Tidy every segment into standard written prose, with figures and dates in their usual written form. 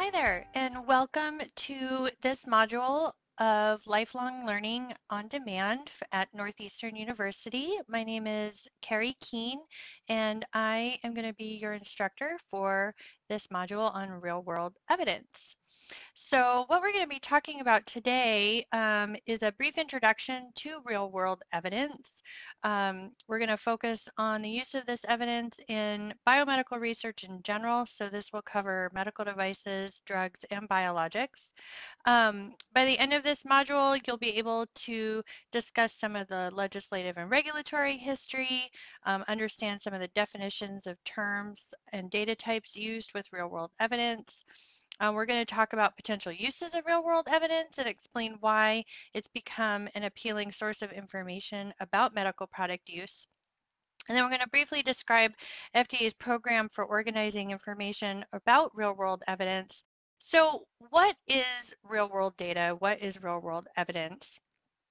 Hi there, and welcome to this module of Lifelong Learning on Demand at Northeastern University. My name is Carrie Keene, and I am going to be your instructor for this module on real-world evidence. So what we're going to be talking about today is a brief introduction to real-world evidence. We're going to focus on the use of this evidence in biomedical research in general. So this will cover medical devices, drugs, and biologics. By the end of this module, you'll be able to discuss some of the legislative and regulatory history, understand some of the definitions of terms and data types used with real-world evidence. We're going to talk about potential uses of real-world evidence and explain why it's become an appealing source of information about medical product use. And then we're going to briefly describe FDA's program for organizing information about real-world evidence. So what is real-world data? What is real-world evidence?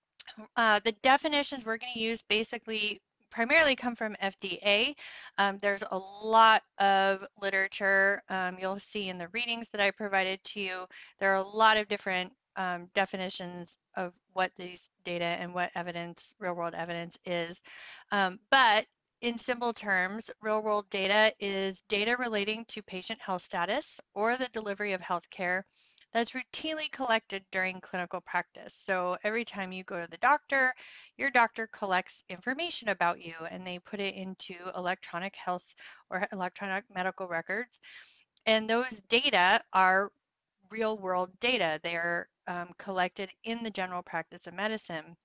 The definitions we're going to use basically primarily come from FDA. There's a lot of literature you'll see in the readings that I provided to you. There are a lot of different definitions of what these data and what evidence, real-world evidence is. But in simple terms, real-world data is data relating to patient health status or the delivery of healthcare that's routinely collected during clinical practice. So every time you go to the doctor, your doctor collects information about you and they put it into electronic health or electronic medical records. And those data are real world data. They're collected in the general practice of medicine.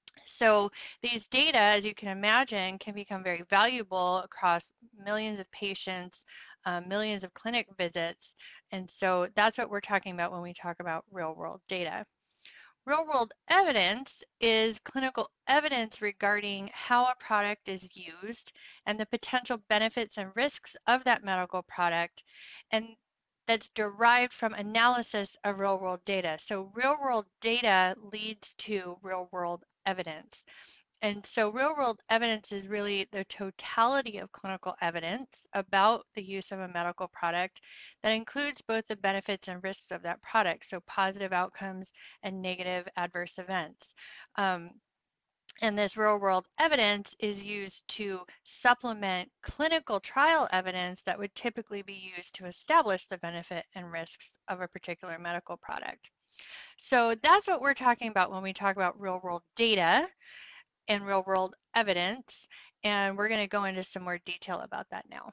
So these data, as you can imagine, can become very valuable across millions of patients, millions of clinic visits. And so that's what we're talking about when we talk about real-world data. Real-world evidence is clinical evidence regarding how a product is used and the potential benefits and risks of that medical product, and that's derived from analysis of real-world data. So real-world data leads to real-world evidence. And so real-world evidence is really the totality of clinical evidence about the use of a medical product that includes both the benefits and risks of that product, so positive outcomes and negative adverse events. And this real-world evidence is used to supplement clinical trial evidence that would typically be used to establish the benefit and risks of a particular medical product. So that's what we're talking about when we talk about real-world data and real-world evidence, and we're going to go into some more detail about that now.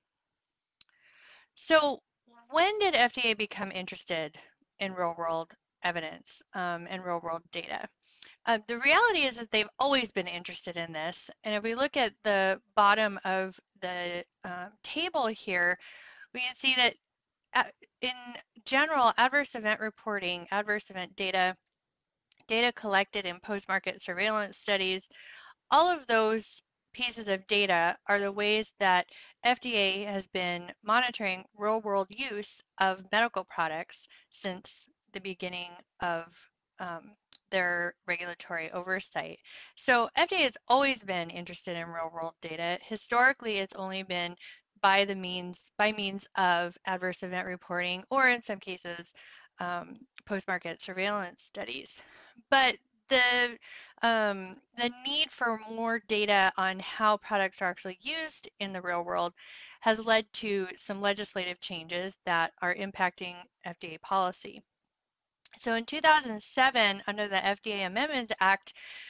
So when did FDA become interested in real-world evidence and real-world data? The reality is that they've always been interested in this, and if we look at the bottom of the table here, we can see that in general, adverse event reporting, adverse event data, data collected in post-market surveillance studies, all of those pieces of data are the ways that FDA has been monitoring real-world use of medical products since the beginning of their regulatory oversight. So FDA has always been interested in real-world data. Historically, it's only been by means of adverse event reporting, or in some cases, post-market surveillance studies. But the need for more data on how products are actually used in the real world has led to some legislative changes that are impacting FDA policy. So in 2007, under the FDA Amendments Act,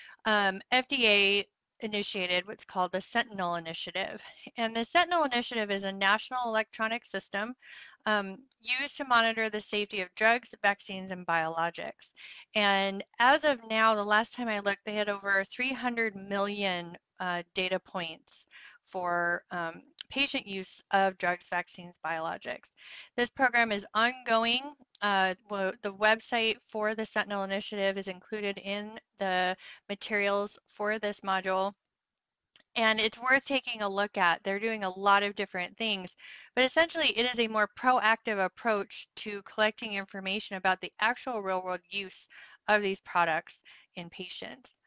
FDA initiated what's called the Sentinel Initiative. And the Sentinel Initiative is a national electronic system used to monitor the safety of drugs, vaccines, and biologics. And as of now, the last time I looked, they had over 300 million data points for patient use of drugs, vaccines, biologics. This program is ongoing. The website for the Sentinel Initiative is included in the materials for this module. And it's worth taking a look at. They're doing a lot of different things, but essentially it is a more proactive approach to collecting information about the actual real-world use of these products in patients.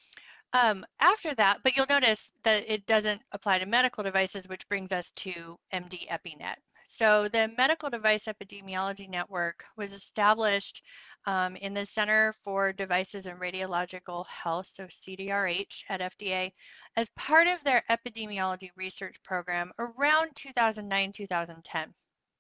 After that, but you'll notice that it doesn't apply to medical devices, which brings us to MD EpiNet. So the Medical Device Epidemiology Network was established in the Center for Devices and Radiological Health, so CDRH at FDA, as part of their epidemiology research program around 2009-2010.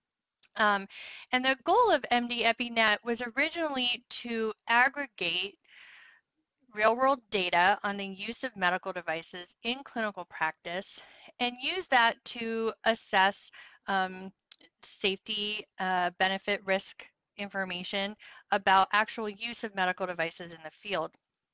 And the goal of MD EpiNet was originally to aggregate real-world data on the use of medical devices in clinical practice and use that to assess safety, benefit, risk information about actual use of medical devices in the field.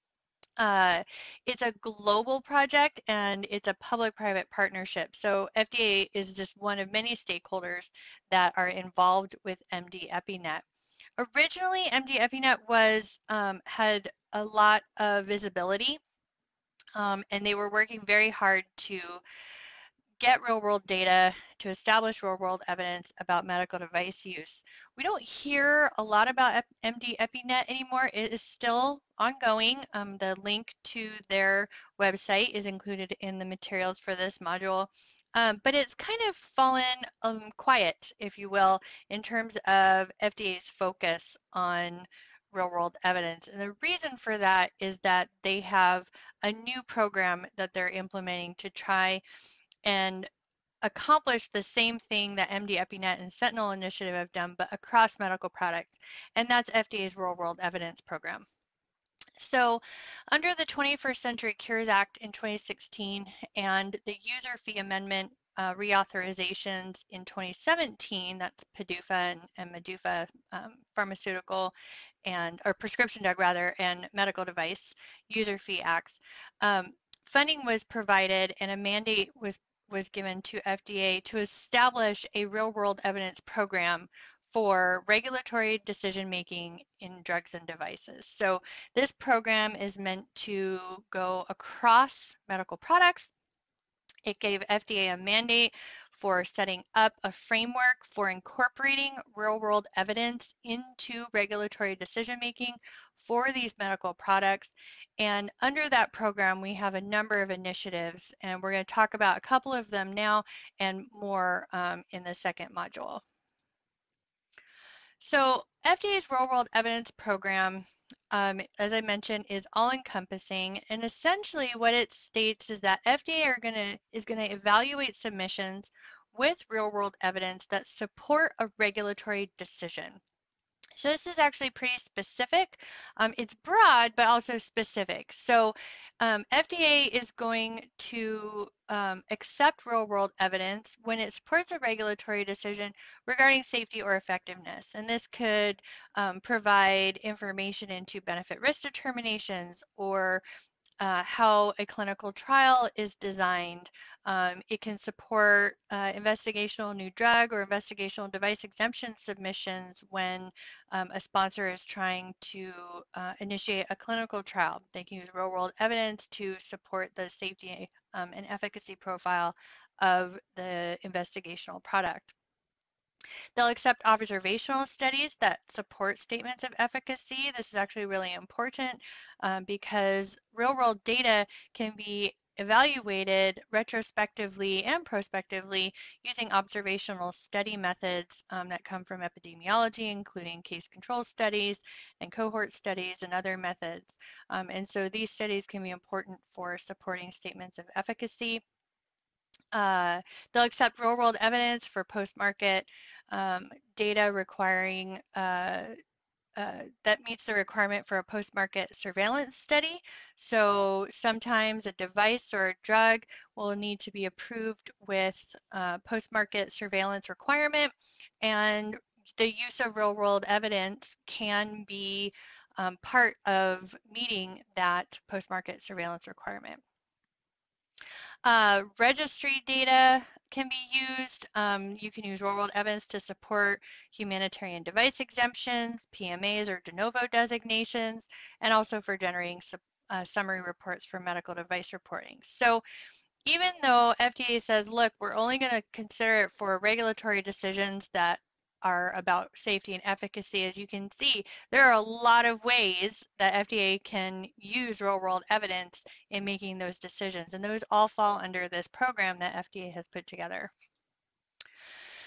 It's a global project and it's a public-private partnership. So FDA is just one of many stakeholders that are involved with MD EpiNet. Originally, MD EpiNet had a lot of visibility, and they were working very hard to get real-world data to establish real-world evidence about medical device use. We don't hear a lot about MD EpiNet anymore. It is still ongoing. The link to their website is included in the materials for this module. But it's kind of fallen quiet, if you will, in terms of FDA's focus on real-world evidence. And the reason for that is that they have a new program that they're implementing to try and accomplish the same thing that MD EpiNet and Sentinel Initiative have done, but across medical products, and that's FDA's Real World Evidence Program. So under the 21st Century Cures Act in 2016 and the user fee amendment reauthorizations in 2017, that's PDUFA and MDUFA pharmaceutical or prescription drug rather, and medical device user fee acts, funding was provided and a mandate was given to FDA to establish a real-world evidence program for regulatory decision-making in drugs and devices. So this program is meant to go across medical products. It gave FDA a mandate for setting up a framework for incorporating real-world evidence into regulatory decision-making for these medical products. And under that program, we have a number of initiatives, and we're going to talk about a couple of them now and more in the second module. So FDA's Real-World Evidence Program, as I mentioned, is all-encompassing, and essentially what it states is that FDA is going to evaluate submissions with real-world evidence that support a regulatory decision. So this is actually pretty specific. It's broad, but also specific. So FDA is going to accept real-world evidence when it supports a regulatory decision regarding safety or effectiveness. And this could provide information into benefit risk determinations or how a clinical trial is designed. It can support investigational new drug or investigational device exemption submissions when a sponsor is trying to initiate a clinical trial. They can use real-world evidence to support the safety and efficacy profile of the investigational product. They'll accept observational studies that support statements of efficacy. This is actually really important because real-world data can be evaluated retrospectively and prospectively using observational study methods that come from epidemiology, including case control studies and cohort studies and other methods. And so these studies can be important for supporting statements of efficacy. They'll accept real-world evidence for post-market data requiring that meets the requirement for a post-market surveillance study. So sometimes a device or a drug will need to be approved with post-market surveillance requirement, and the use of real-world evidence can be part of meeting that post-market surveillance requirement. Registry data can be used. You can use real-world evidence to support humanitarian device exemptions, PMAs or de novo designations, and also for generating summary reports for medical device reporting. So even though FDA says, look, we're only going to consider it for regulatory decisions that are about safety and efficacy, as you can see, there are a lot of ways that FDA can use real-world evidence in making those decisions, and those all fall under this program that FDA has put together.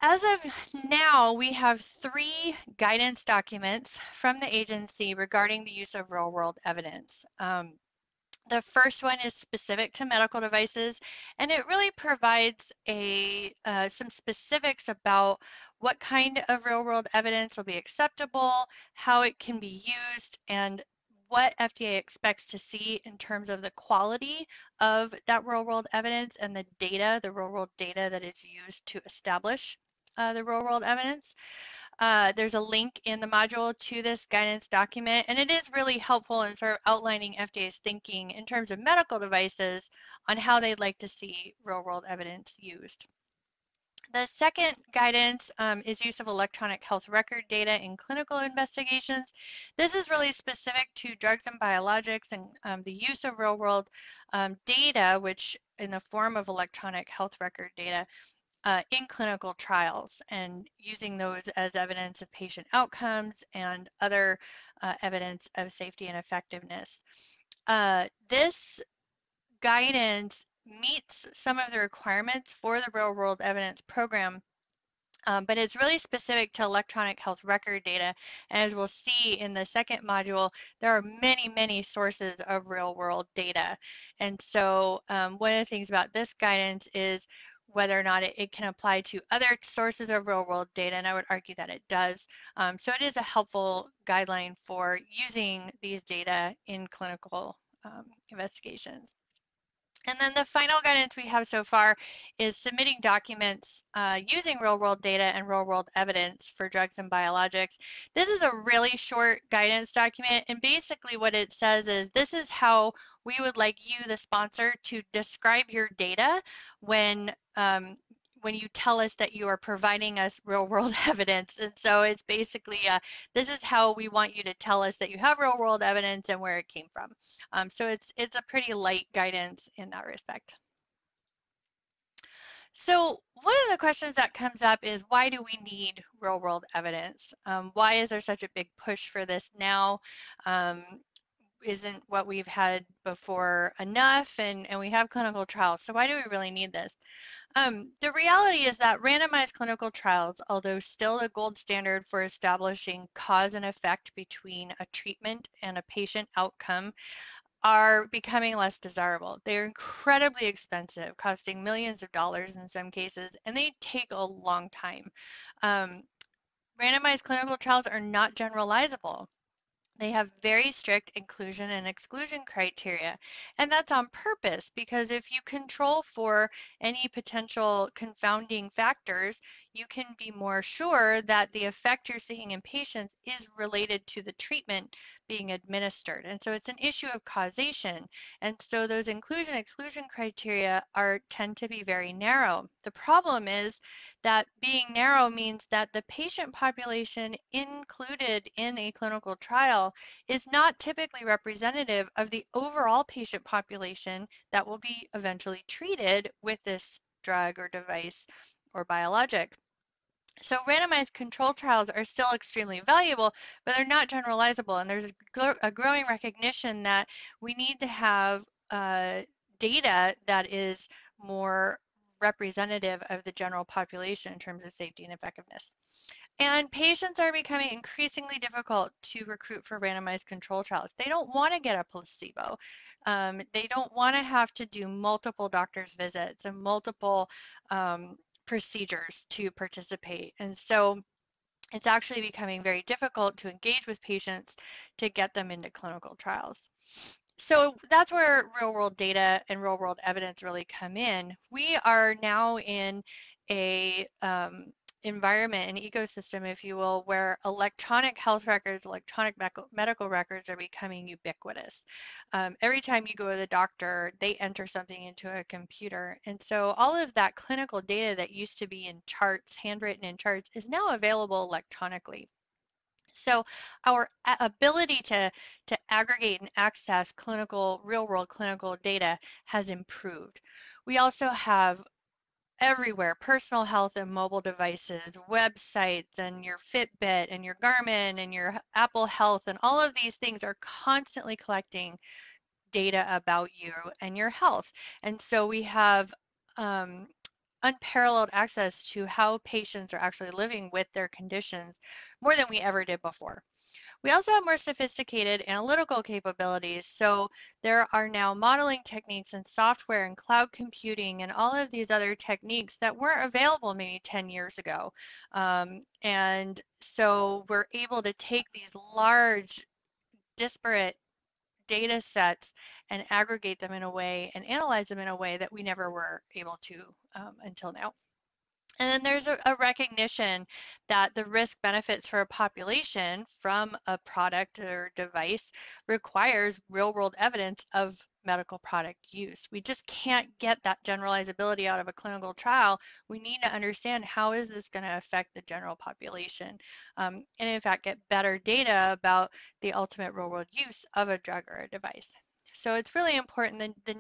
as of now, we have 3 guidance documents from the agency regarding the use of real-world evidence. The first one is specific to medical devices, and it really provides some specifics about what kind of real-world evidence will be acceptable, how it can be used, and what FDA expects to see in terms of the quality of that real-world evidence and the data, the real-world data that is used to establish the real-world evidence. There's a link in the module to this guidance document, and it is really helpful in sort of outlining FDA's thinking in terms of medical devices on how they'd like to see real-world evidence used. The second guidance is use of electronic health record data in clinical investigations. This is really specific to drugs and biologics and the use of real-world data, which in the form of electronic health record data, in clinical trials and using those as evidence of patient outcomes and other evidence of safety and effectiveness. This guidance meets some of the requirements for the real world evidence program, but it's really specific to electronic health record data. And as we'll see in the second module, there are many, many sources of real world data. And so one of the things about this guidance is whether or not it can apply to other sources of real world data, and I would argue that it does. So it is a helpful guideline for using these data in clinical investigations. And then the final guidance we have so far is submitting documents using real-world data and real-world evidence for drugs and biologics. This is a really short guidance document, and basically what it says is this is how we would like you, the sponsor, to describe your data when you tell us that you are providing us real-world evidence. And so it's basically, this is how we want you to tell us that you have real-world evidence and where it came from. So it's a pretty light guidance in that respect. So one of the questions that comes up is, why do we need real-world evidence? Why is there such a big push for this now? Isn't what we've had before enough? And we have clinical trials, so why do we really need this? The reality is that randomized clinical trials, although still the gold standard for establishing cause and effect between a treatment and a patient outcome, are becoming less desirable. They're incredibly expensive, costing millions of dollars in some cases, and they take a long time. Randomized clinical trials are not generalizable. They have very strict inclusion and exclusion criteria, and that's on purpose because if you control for any potential confounding factors, you can be more sure that the effect you're seeing in patients is related to the treatment being administered. And so it's an issue of causation. And so those inclusion exclusion criteria tend to be very narrow. The problem is that being narrow means that the patient population included in a clinical trial is not typically representative of the overall patient population that will be eventually treated with this drug or device or biologic. So randomized control trials are still extremely valuable, but they're not generalizable. And there's a growing recognition that we need to have data that is more representative of the general population in terms of safety and effectiveness. And patients are becoming increasingly difficult to recruit for randomized control trials. They don't want to get a placebo. They don't want to have to do multiple doctor's visits and multiple procedures to participate. And so it's actually becoming very difficult to engage with patients to get them into clinical trials. So that's where real world data and real world evidence really come in. We are now in a environment, an ecosystem, if you will, where electronic health records, electronic medical records are becoming ubiquitous. Every time you go to the doctor, they enter something into a computer. And so all of that clinical data that used to be in charts, handwritten in charts, is now available electronically. So our ability to aggregate and access real-world clinical data has improved. We also have everywhere personal health and mobile devices, websites, and your Fitbit and your Garmin and your Apple Health, and all of these things are constantly collecting data about you and your health. And so we have unparalleled access to how patients are actually living with their conditions more than we ever did before. We also have more sophisticated analytical capabilities. So there are now modeling techniques and software and cloud computing and all of these other techniques that weren't available maybe 10 years ago. And so we're able to take these large, disparate data sets and aggregate them in a way and analyze them in a way that we never were able to until now. And then there's a recognition that the risk benefits for a population from a product or device requires real world evidence of medical product use. We just can't get that generalizability out of a clinical trial. We need to understand how is this going to affect the general population, and in fact get better data about the ultimate real world use of a drug or a device. So it's really important that the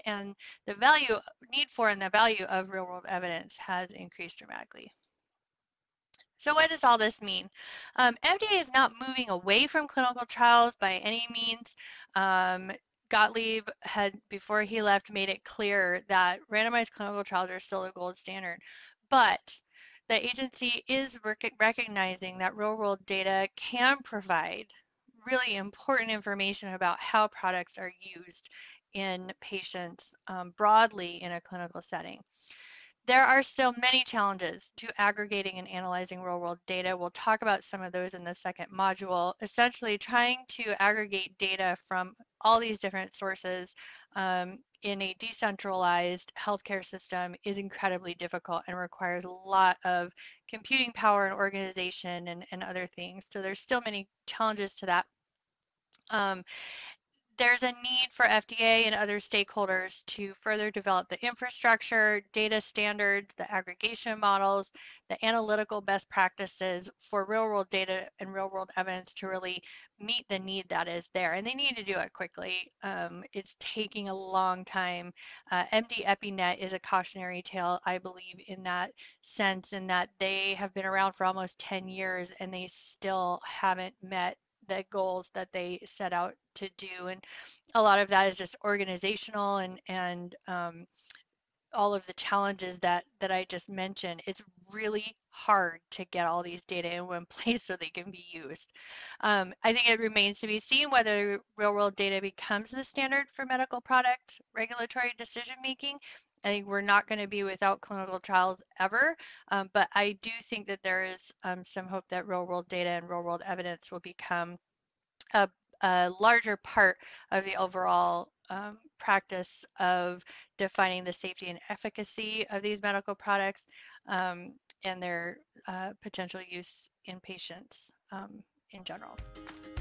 need for and the value of real world evidence has increased dramatically. So what does all this mean? FDA is not moving away from clinical trials by any means. Gottlieb had, before he left, made it clear that randomized clinical trials are still the gold standard. But the agency is recognizing that real world data can provide really important information about how products are used in patients broadly in a clinical setting. There are still many challenges to aggregating and analyzing real-world data. We'll talk about some of those in the second module. Essentially, trying to aggregate data from all these different sources in a decentralized healthcare system is incredibly difficult and requires a lot of computing power and organization and other things. So there's still many challenges to that. There's a need for FDA and other stakeholders to further develop the infrastructure, data standards, the aggregation models, the analytical best practices for real world data and real world evidence to really meet the need that is there. And they need to do it quickly. It's taking a long time. MD EpiNet is a cautionary tale, I believe, in that sense, in that they have been around for almost 10 years and they still haven't met the goals that they set out to do. And a lot of that is just organizational and all of the challenges that I just mentioned. It's really hard to get all these data in one place so they can be used. I think it remains to be seen whether real world data becomes the standard for medical product regulatory decision making. I think we're not going to be without clinical trials ever, but I do think that there is some hope that real world data and real world evidence will become a, a larger part of the overall practice of defining the safety and efficacy of these medical products and their potential use in patients in general.